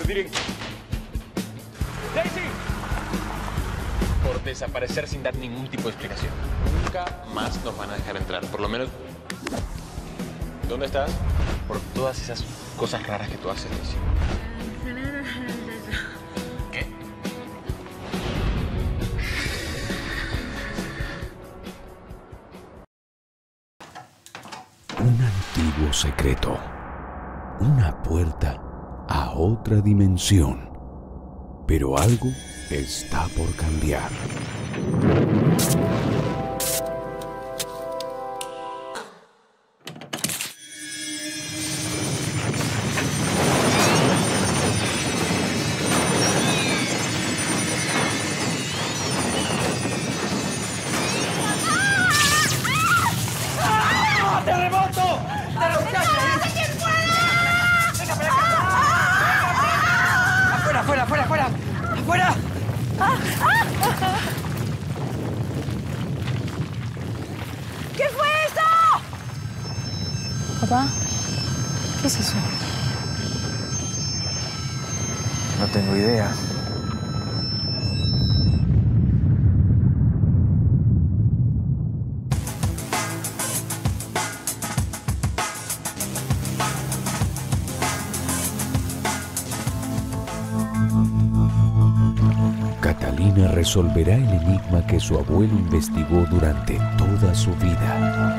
Miren. ¡Daisy! Por desaparecer sin dar ningún tipo de explicación. Nunca más nos van a dejar entrar. Por lo menos... ¿Dónde estás? Por todas esas cosas raras que tú haces, Daisy. ¿Qué? Un antiguo secreto. Una puerta a otra dimensión. Pero algo está por cambiar. ¡Afuera! ¿Qué fue eso? Papá, ¿qué es eso? No tengo idea. Catalina resolverá el enigma que su abuelo investigó durante toda su vida.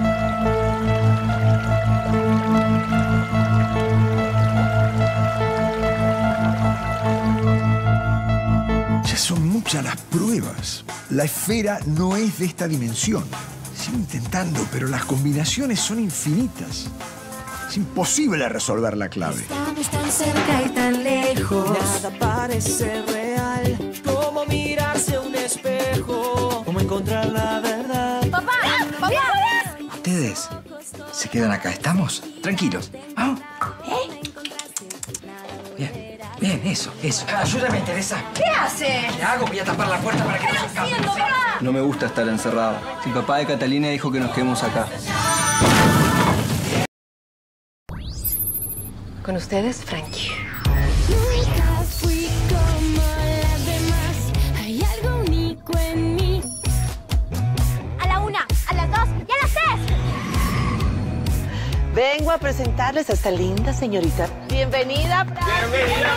Ya son muchas las pruebas. La esfera no es de esta dimensión. Sigo intentando, pero las combinaciones son infinitas. Es imposible resolver la clave. Estamos tan cerca y tan lejos. Nada parece real. Como mirarse a un espejo. Como encontrar la verdad. ¡Papá! ¡Papá! ¿Ustedes se quedan acá? ¿Estamos? Tranquilos. ¿Vamos? Bien, eso. Ayúdame, Teresa. ¿Qué hace? ¿Qué hago? Voy a tapar la puerta para que no se escape. No me gusta estar encerrado. El papá de Catalina dijo que nos quedemos acá. Con ustedes, Frankie. Nunca fui como las demás. Hay algo único en mí. A la 1, a las 2 y a las 3. Vengo a presentarles a esta linda señorita. Bienvenida. Bienvenida.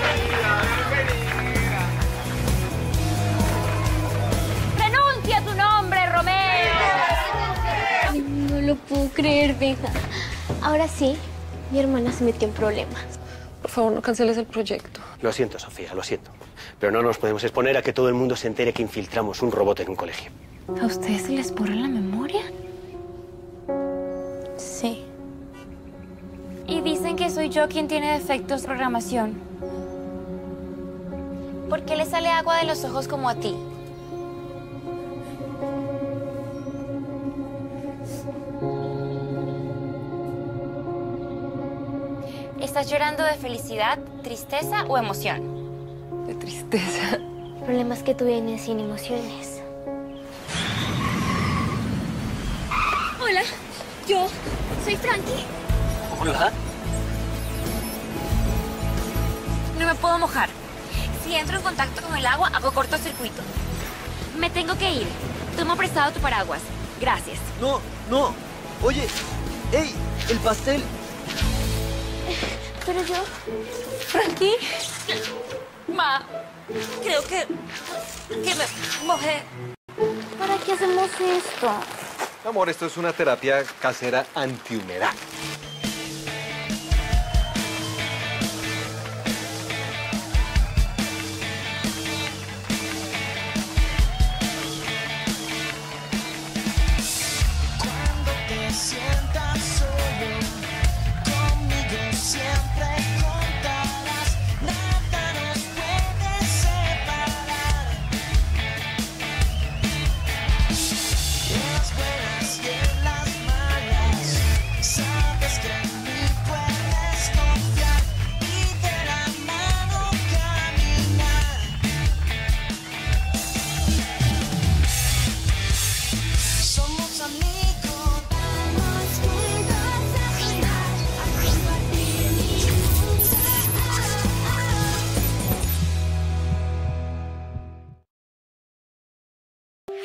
¡Renuncia tu nombre, Romeo! No lo puedo creer, venga. Ahora sí, mi hermana se metió en problemas. Por favor, no canceles el proyecto. Lo siento, Sofía, lo siento. Pero no nos podemos exponer a que todo el mundo se entere que infiltramos un robot en un colegio. ¿A ustedes se les borra la memoria? Sí. Y dicen que soy yo quien tiene defectos de programación. ¿Por qué le sale agua de los ojos como a ti? ¿Estás llorando de felicidad, tristeza o emoción? De tristeza. El problema es que tú vienes sin emociones. Hola, yo soy Frankie. Hola. No me puedo mojar. Si entro en contacto con el agua, hago cortocircuito. Me tengo que ir. Toma prestado tu paraguas. Gracias. No. Oye, ¡ey! El pastel. Pero yo... ¿Frankie? Ma, creo que me mojé. ¿Para qué hacemos esto? Amor, esto es una terapia casera antihumedad. Cuando te sientas solo, conmigo siempre contarás. Nada nos puede separar. En las buenas y en las malas, sabes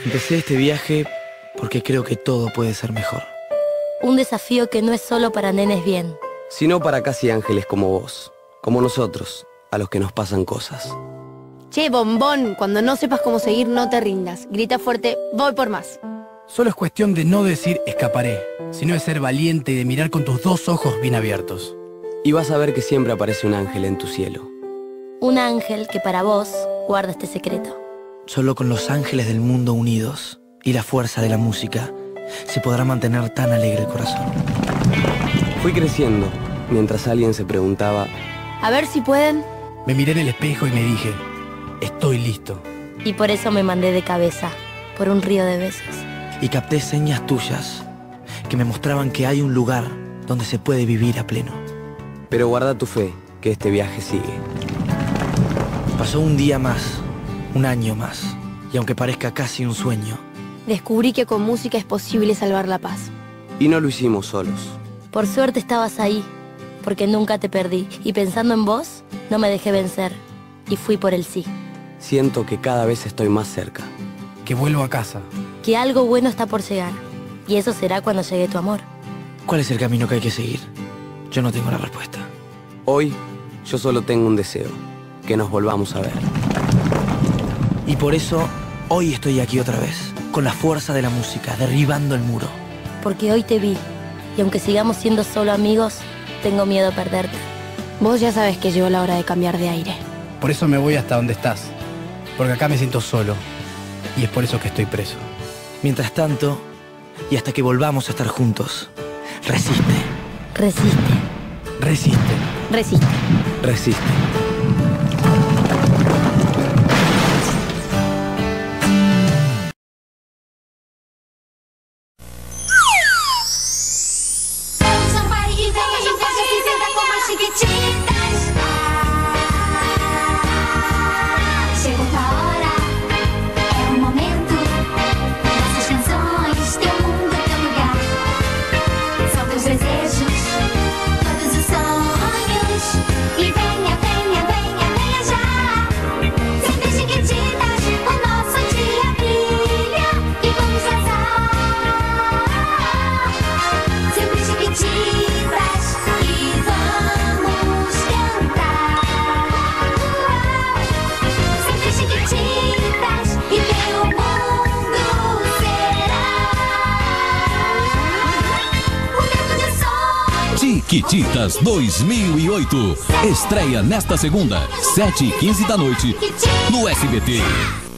Empecé este viaje porque creo que todo puede ser mejor. Un desafío que no es solo para nenes bien, sino para casi ángeles como vos, como nosotros, a los que nos pasan cosas. Che, bombón, cuando no sepas cómo seguir, no te rindas. Grita fuerte, voy por más. Solo es cuestión de no decir escaparé, sino de ser valiente y de mirar con tus dos ojos bien abiertos. Y vas a ver que siempre aparece un ángel en tu cielo. Un ángel que para vos guarda este secreto. Solo con los ángeles del mundo unidos y la fuerza de la música se podrá mantener tan alegre el corazón. Fui creciendo mientras alguien se preguntaba: a ver si pueden. Me miré en el espejo y me dije: estoy listo. Y por eso me mandé de cabeza por un río de besos. Y capté señas tuyas que me mostraban que hay un lugar donde se puede vivir a pleno. Pero guarda tu fe, que este viaje sigue. Pasó un día más, un año más, y aunque parezca casi un sueño, descubrí que con música es posible salvar la paz. Y no lo hicimos solos. Por suerte estabas ahí, porque nunca te perdí, y pensando en vos, no me dejé vencer, y fui por el sí. Siento que cada vez estoy más cerca. Que vuelvo a casa. Que algo bueno está por llegar, y eso será cuando llegue tu amor. ¿Cuál es el camino que hay que seguir? Yo no tengo la respuesta. Hoy, yo solo tengo un deseo, que nos volvamos a ver. Y por eso, hoy estoy aquí otra vez, con la fuerza de la música, derribando el muro. Porque hoy te vi, y aunque sigamos siendo solo amigos, tengo miedo a perderte. Vos ya sabes que llegó la hora de cambiar de aire. Por eso me voy hasta donde estás, porque acá me siento solo, y es por eso que estoy preso. Mientras tanto, y hasta que volvamos a estar juntos, resiste. Resiste. Resiste. Resiste. Resiste. Chiquititas 2008. Estreia nesta segunda, 7h15 da noite, no SBT.